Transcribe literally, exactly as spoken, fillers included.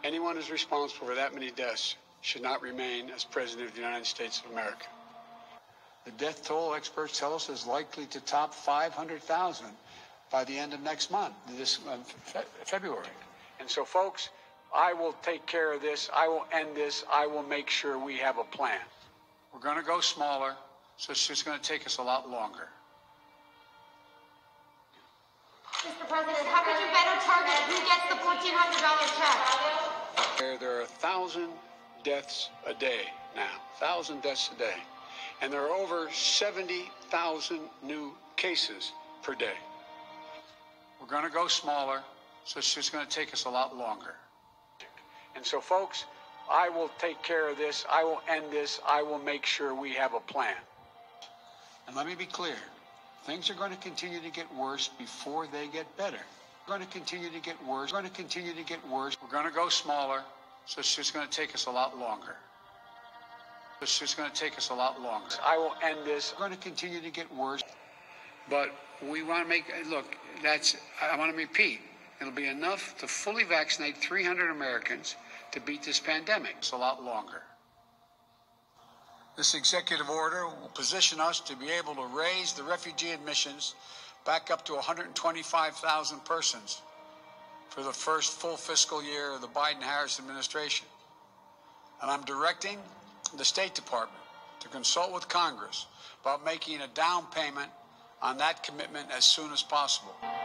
Anyone who's responsible for that many deaths should not remain as President of the United States of America. The death toll, experts tell us, is likely to top five hundred thousand by the end of next month, this month, February. And so, folks, I will take care of this. I will end this. I will make sure we have a plan. We're going to go smaller, so it's just going to take us a lot longer. Mister President, how could you better target who gets the fourteen hundred dollar check? There, there are a thousand deaths a day now, thousand deaths a day. And there are over seventy thousand new cases per day. We're going to go smaller, so it's just going to take us a lot longer. And so, folks, I will take care of this. I will end this. I will make sure we have a plan. And let me be clear. Things are going to continue to get worse before they get better. We're going to continue to get worse. We're going to continue to get worse. We're going to go smaller, so it's just going to take us a lot longer. It's just going to take us a lot longer. I will end this. We're going to continue to get worse. But we want to make, look, that's, I want to repeat, it'll be enough to fully vaccinate three hundred Americans to beat this pandemic. It's a lot longer. This executive order will position us to be able to raise the refugee admissions back up to one hundred twenty-five thousand persons for the first full fiscal year of the Biden-Harris administration. And I'm directing the State Department to consult with Congress about making a down payment on that commitment as soon as possible.